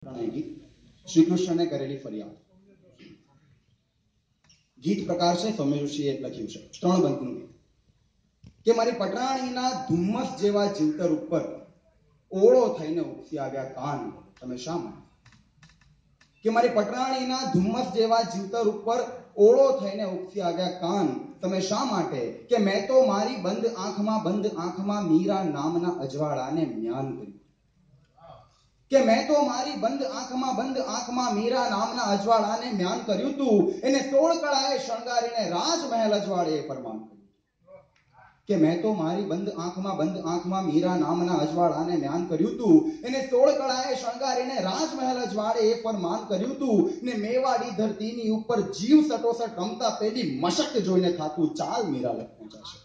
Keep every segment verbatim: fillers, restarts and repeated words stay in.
गीत श्री कृष्ण ने करेली फरियाद। गीत प्रकार से सौम्य ऋषिए लख्યું છે ત્રણ બંકનું ગીત કે મારી પટરાણીના ધુમ્મસ જેવા જીવતર ઉપર ઓળો થઈને ઉપસી આવ્યા કાન તમે શા માટે? કે મારી પટરાણીના ધુમ્મસ જેવા જીવતર ઉપર ઓળો થઈને ઉપસી આવ્યા કાન તમે શા માટે? કે મેં તો મારી બંધ આંખમાં બંધ આંખમાં મીરા નામના અજવાળાને જ્ઞાન કર્યું કે મેં તો મારી બંધ આંખમાં બંધ આંખમાં મીરા નામના અજવાળાને જ્ઞાન કર્યું તું એને સોળ કળાએ શણગારીને રાજમહેલ અજવાળે ફરમાન કર્યું કે મેં તો મારી બંધ આંખમાં બંધ આંખમાં મીરા નામના અજવાળાને જ્ઞાન કર્યું તું એને સોળ કળાએ શણગારીને રાજમહેલ અજવાળે ફરમાન કર્યું તું ને મેવાડી ધરતીની ઉપર જીવ સટોસટ રમતા પેલી મશક જોઈને થાતું ચાલ મીરા લખ પહોંચાશે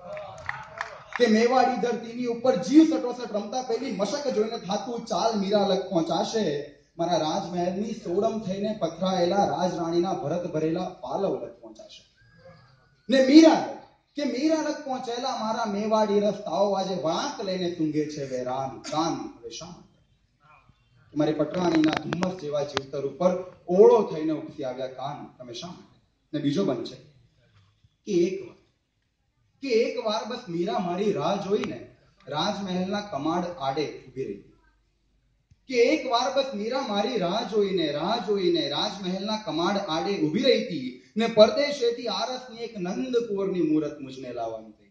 કે મેવાડી ધરતીની ઉપર जीव सटोसट रमता पेली मशक जोईने थातू चाल मीरा लग पहोंचाशे मारा राजमहेलनी सोडम थईने पथरायेला राजराणीना भरत भरेला पालव लग पहोंचाशे ने मीरा के मीरा लग पहोंचेला मारा मेवाड़ी रस्ताओ आजे वांक लईने सूंघे छे वेरान कान हवे शा माटे मारी पटराणीना धुम्मस जेवा जीवतर उपर ओळो थईने उपसी आव्या कान तमे शा माटे? ने बीजो बन छे के एक કે એક વાર બસ મીરા મારી રાહ જોઈને રાજમહેલના કમાડ આડે ઊભી રહી કે એક વાર બસ મીરા મારી રાહ જોઈને રાહ જોઈને રાજમહેલના કમાડ આડે ઊભી રહી હતી ને પરદેશેથી આરસની એક નંદકુંવરની મૂરત મુજને લાવવાની થઈ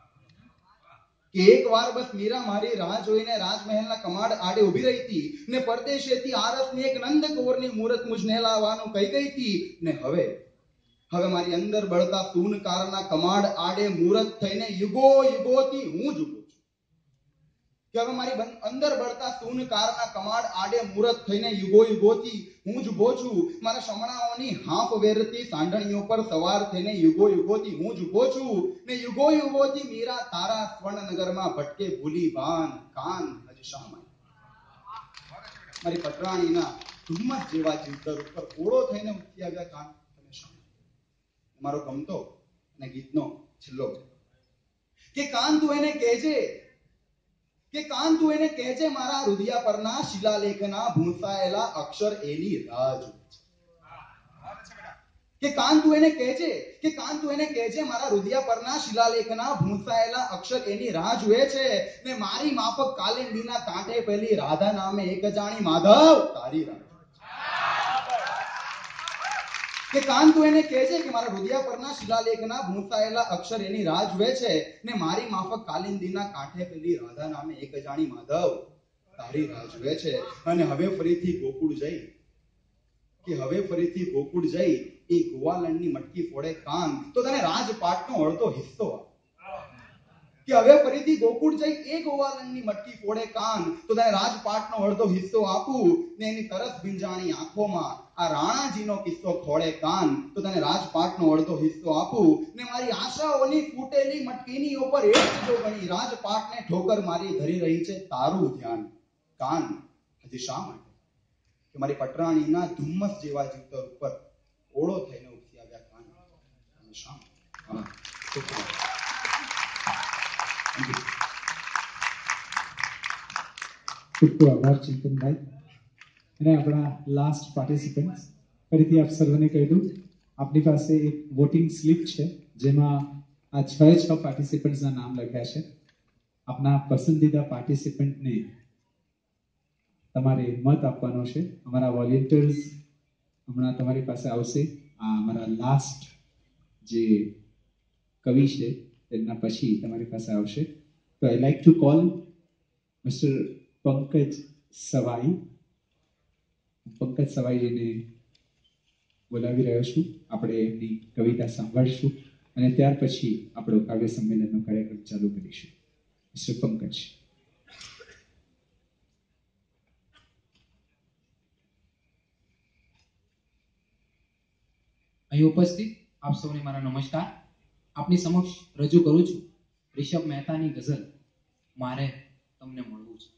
કે એક વાર બસ મીરા મારી રાહ જોઈને રાજમહેલના કમાડ આડે ઊભી રહી હતી ને પરદેશેથી આરસની એક નંદકુંવરની મૂરત મુજને લાવવાનું કહી ગઈ હતી ને હવે હવે મારી અંદર બળતા સૂનકારના કમાડ આડે મૂરત થઈને યુગો યુગોથી હું જ ઊભો છું કે હવે મારી અંદર બળતા સૂનકારના કમાડ આડે મૂરત થઈને યુગો યુગોથી હું જ ઊભો છું મારા શમણાઓની હાંફ વેરતી સાંઢણીઓ પર સવાર થઈને યુગો યુગોથી હું જ ઊભો છું ને યુગો યુગોથી મીરા તારા સ્વર્ણનગરમાં ભટકે ભૂલી બાન કાન હજી શા માટે? મારી પટરાણીના ધુમ્મસ જેવા જીવતર ઉપર ઓળો થઈને ઉપસી આવ્યા કાન मारो गमतो ने गीतनो छेल्लो के कान तू एने कहेजे के कान तू एने कहेजे मारा हृदय परना शिलालेखना भूंसायेला अक्षर एनी राह जुए के कान तू एने कहेजे के कान तू एने कहेजे मारा हृदय परना शिलालेखना भूंसायेला अक्षर एनी राह जुए छे ने मारी माफक कालिंदीना कांठे पेली राधा नामे एक जाणी माधव तारी राह કે કાન તું એને કહેજે કે મારા હૃદય પરના શિલાલેખના ભૂંસાયેલા અક્ષર એની રાહ જુએ છે ને મારી માફક કાલિંદીના કાંઠે પેલી રાધા નામે એક જાણી માધવ તારી રાહ જુએ છે અને હવે ફરીથી ગોકુળ જઈ કે હવે ફરીથી ગોકુળ જઈ એ ગોવાલણની મટકી ફોડે કાન તો તને રાજપાટનો અડધો હિસ્સો કે હવે ફરીથી ગોકુળ જઈ એ ગોવાલણની મટકી ફોડે કાન તો તને રાજપાટનો અડધો હિસ્સો આપું ને એની તરસ ભીંજાણી આંખોમાં આ રાણાજીનો કિસ્સો ખોડે કાન તો તને રાજપાટનો અડધો હિસ્સો આપું ને મારી આશાઓની ફૂટેલી મટકીની ઉપર એક જો ગણી રાજપાટને ઠોકર મારી ધરી રહી છે તારું ધ્યાન કાન હજી શા માટે? કે મારી પટરાણીના ધુમ્મસ જેવા જીવતર ઉપર ઓળો થઈને ઉપસી આવ્યા કાન તમે શા માટે? ખૂબ ખૂબ આભાર ચિંતનભાઈ. અને આપણા લાસ્ટ પાર્ટિસિપન્ટ્સ ફરીથી આપ સર્વને કહી દઉં આપની પાસે એક વોટિંગ સ્લિપ છે જેમાં આ છ છ પાર્ટિસિપન્ટ્સના નામ લખ્યા છે. આપના પસંદીદા પાર્ટિસિપન્ટને તમારે મત આપવાનો છે. અમારા વોલેન્ટિયર્સ હમણાં તમારી પાસે આવશે. આ અમારા લાસ્ટ જે કવિ છે તેમના પછી તમારી પાસે આવશે. તો I like to call mister Pankaj Sawai. Pankaj સવાઈજીને બોલાવી રહ્યો છું. આપણે એમની કવિતા સાંભળશું અને ત્યાર પછી આપણો કાવ્ય સંમેલનનો કાર્યક્રમ ચાલુ કરીશું. મિસ્ટર પંકજ. અહીં ઉપસ્થિત આપ સૌને મારા નમસ્કાર. આપની સમક્ષ રજૂ કરું છું ઋષભ મહેતાની ગઝલ મારે તમને મળવું છે.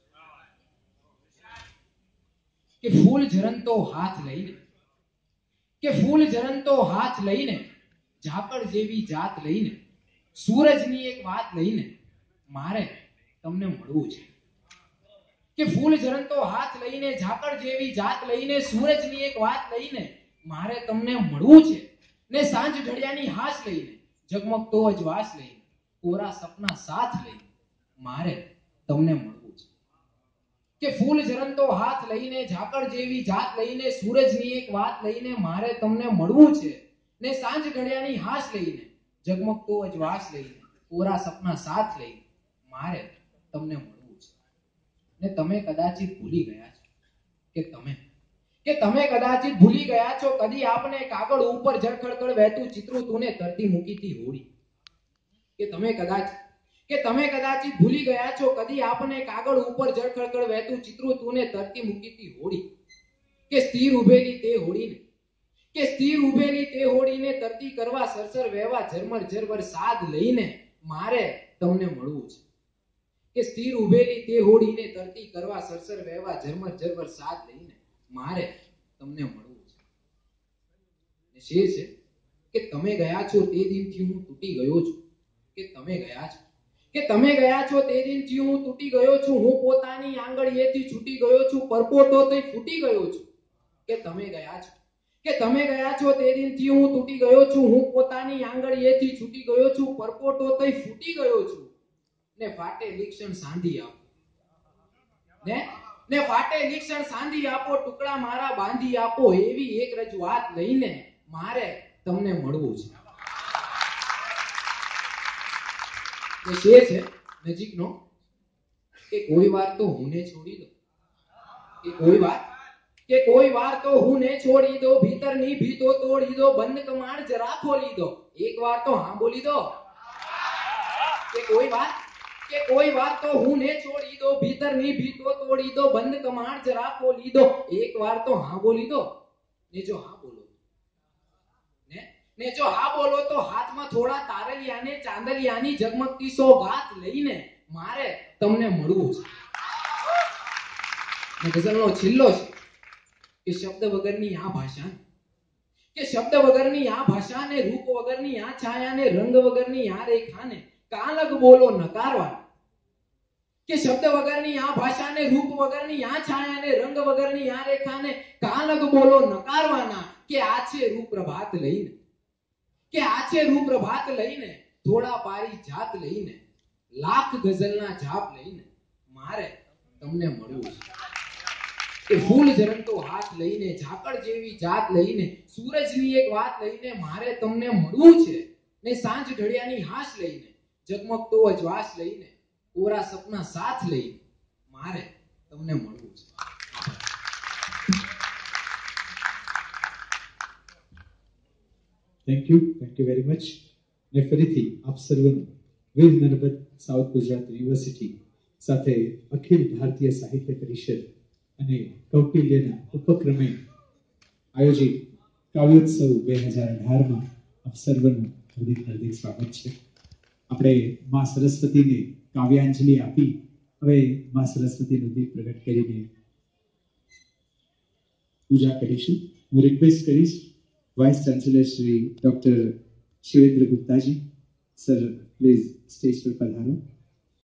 કે ફૂલ ઝરંતો હાથ લઈને કે ફૂલ ઝરંતો હાથ લઈને ઝાકળ જેવી જાત લઈને સૂરજની એક વાત લઈને મારે તમને મળવું છે. કે ફૂલ ઝરંતો હાથ લઈને, ઝાકળ જેવી જાત લઈને, સૂરજની એક વાત લઈને મારે તમને મળવું છે, ને સાંજ ઢળિયાની હાશ લઈને, ઝગમગતો અજવાસ લઈને, કોરા સપના સાથ લઈને મારે તમને મળવું છે. કે ફૂલ ઝરંતો હાથ લઈને, ઝાકળ જેવી જાત લઈને, સૂરજની એક વાત લઈને મારે તમને મળવું છે, ને સાંજ ઢળિયાની હાશ લઈને, ઝગમગતો અજવાસ લઈને, કોરા સપના સાથ લઈને મારે તમને મળવું છે. ને તમે કદાચિત ભૂલી ગયા છો કે તમે કે તમે કદાચિત ભૂલી ગયા છો કદી આપને કાગળ ઉપર ઝળખળખળ વહેતું ચિત્રું તુને તરતી મૂકીતી હોડી. કે તમે કદાચ કે તમે કદાચિત ભૂલી ગયા છો કદી આપને કાગળ ઉપર ઝળખળખળ વહેતું ચિત્રું તુને તરતી મૂકીતી હોડી. કે સ્થિર ઉભેલી તે હોડીને કે સ્થિર ઉભેલી તે હોડીને તરતી કરવા સરસર વહેવા ઝરમર ઝરમર સાદ લઈને મારે તમને મળવું છે. કે સ્થિર ઉભેલી તે હોડીને તરતી કરવા સરસર વહેવા ઝરમર ઝરમર સાદ લઈને મારે તમને મળવું છે. ને શેર છે કે તમે ગયા છો તે દિનથી હું તૂટી ગયો છું. કે તમે ગયા છો કે તમે ગયા છો તે દિનથી હું તૂટી ગયો છું. હું પોતાની આંગળીએથી છૂટી ગયો છું, પરપોટો થઈ ફૂટી ગયો છું. કે તમે ગયા છો કે તમે ગયા છો તે દિનથી હું તૂટી ગયો છું. હું પોતાની આંગળીએથી છૂટી ગયો છું, પરપોટો થઈ ફૂટી ગયો છું. ને ફાટે લીક્ષણ સાંધી આપો ને ને ફાટે લીક્ષણ સાંધી આપો, ટુકડા મારા બાંધી આપો, એવી એક રજૂઆત લઈને મારે તમને મળવું છે. એ શેર છે નજીકનો કે કોઈ વાર તો હુંને છોડી દો કે કોઈ વાર કે કોઈ વાર તો હુંને છોડી દો, ભીતરની ભીતો તોડી દો, બંધ કમાણ જરા ખોલી દો, એક વાર તો હા બોલી દો. કે કોઈ વાર કે કોઈ વાર તો હુંને છોડી દો, ભીતરની ભીતો તોડી દો, બંધ કમાણ જરા ખોલી દો, એક વાર તો હા બોલી દો. ને જો હા બોલો ને ને જો હા બોલો તો હાથમાં થોડા તારલિયાને ચાંદલિયાની ઝગમગતી સોગાત લઈને મારે તમને મળવું છે. ને ગઝલનો છેલ્લો છે કે શબ્દ વગરની આ ભાષા કે શબ્દ વગરની આ ભાષા ને રૂપ વગરની આ છાયા ને રંગ વગરની આ રેખા ને કાલગ બોલો નકારવા. કે શબ્દ વગરની આ ભાષા ને રૂપ વગરની આ છાયા ને રંગ વગરની આ રેખા ને કાલગ બોલો નકારવાના. કે આ છે રૂપ પ્રભાત લઈને કે આ છે રૂપ પ્રભાત લઈને, થોડા પારી જાત લઈને, લાખ ગઝલના જાપ લઈને મારે તમને મળવું છે. કે ફૂલ ઝરંતો હાથ લઈને, ઝાકળ જેવી જાત લઈને, સૂરજની એક વાત લઈને મારે તમને મળવું છે. ને સાંજ ઢળિયાની હાશ લઈને, ઝગમગતો અજવાસ લઈને, કોરા સપના સાથ લઈને મારે તમને મળવું છે. Thank you thank you very much. ને ફરીથી આપ સર્વનું વીર નર્મદ સાઉથ ગુજરાત યુનિવર્સિટી સાથે અખિલ ભારતીય સાહિત્ય પરિષદ અને કૌટિલ્યના ઉપક્રમે આયોજિત કાવ્યોત્સવ બે હજાર અઢારમાં આપ સર્વનું હાર્દિક હાર્દિક સ્વાગત છે. આપણે મા સરસ્વતીને કાવ્યાંજલિ આપી હવે મા સરસ્વતીનું દીપ પ્રગટ કરીને પૂજા કરીશું. હું રિક્વેસ્ટ કરીશ vice chancellor Shri doctor Shivendra Guptaji, sir please stage પર પધારો.